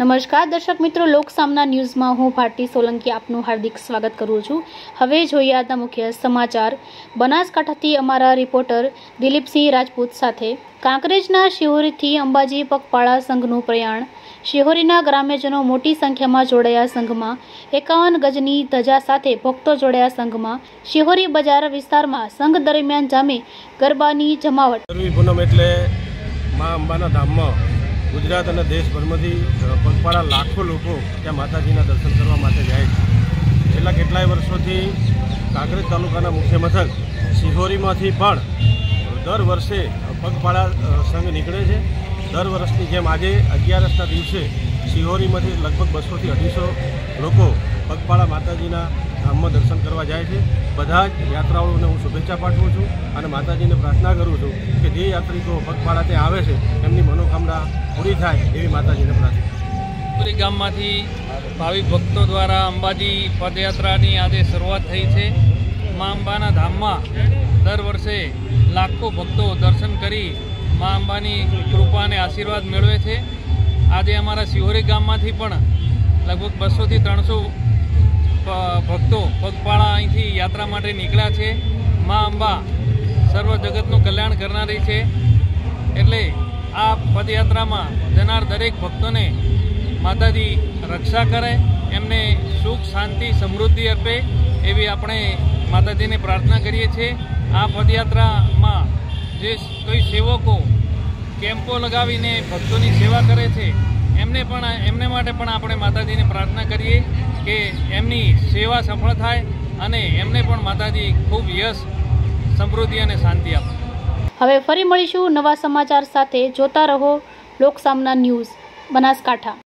નમસ્કાર દર્શક મિત્રો, લોકસામના ન્યૂઝમાં હું ભારતી સોલંકી આપનું હાર્દિક સ્વાગત કરું છું। હવે જોઈએ આજના મુખ્ય સમાચાર। બનાસકાંઠાથી અમારા રિપોર્ટર દિલીપસિંહ રાજપૂત સાથે। કાંકરેજના શિહોરીથી અંબાજી પગપાળા સંઘનું પ્રયાણ। શિહોરીના ગ્રામ્યજનો મોટી સંખ્યામાં જોડાયા સંઘમાં। 51 ગજની ધજા સાથે ભક્તો જોડાયા સંઘમાં। શિહોરી બજાર વિસ્તારમાં સંઘ દરમિયાન જામે ગરબાની જમાવટ। પૂનમ એટલે માં અંબાના ધામમાં गुजरात और देशभरમાંથી પગપાળા लाखों लोग ત્યાં માતાજીના દર્શન કરવા માટે જાય છે। છેલ્લા કેટલાય વર્ષોથી કાંકરેજ તાલુકાના મુખ્ય મથક શિહોરીમાંથી પણ દર વર્ષે પગપાળા સંઘ નીકળે છે। દર વર્ષની જેમ આજે 11ના દિવસે શિહોરીમાંથી લગભગ 200 થી 250 લોકો પગપાળા માતાજીના ધામમાં દર્શન કરવા જાય છે। બધા જ યાત્રાળુઓને હું શુભેચ્છા પાઠવું છું અને માતાજીને પ્રાર્થના કરું છું કે જે યાત્રિકો પગપાળા ત્યાં આવે છે એમની મનોકામના પૂરી થાય એવી માતાજીને પ્રાર્થના। પૂરી ગામમાંથી ભાવિક ભક્તો દ્વારા અંબાજી પદયાત્રાની આજે શરૂઆત થઈ છે। મા અંબાના ધામમાં દર વર્ષે લાખો ભક્તો દર્શન કરી મા અંબાની કૃપા અને આશીર્વાદ મેળવે છે। આજે અમારા શિહોરી ગામમાંથી પણ લગભગ 200 થી 300 ભક્તો પગપાળા અહીંથી યાત્રા માટે નીકળ્યા છે। મા અંબા સર્વ જગતનું કલ્યાણ કરનારી છે, એટલે આ પદયાત્રામાં જનાર દરેક ભક્તોને માતાજી રક્ષા કરે, એમને સુખ શાંતિ સમૃદ્ધિ આપે એવી આપણે માતાજીને પ્રાર્થના કરીએ છીએ। આ પદયાત્રામાં જે કોઈ સેવકો કેમ્પો લગાવીને ભક્તોની સેવા કરે છે એમને માટે પણ આપણે માતાજીને પ્રાર્થના કરીએ કે એમની સેવા સફળ થાય અને એમને પણ માતાજી ખૂબ યશ, સમૃદ્ધિ અને શાંતિ આપે। હવે ફરી મળીશું નવા સમાચાર સાથે। જોતા રહો લોકસામના ન્યૂઝ બનાસકાંઠા।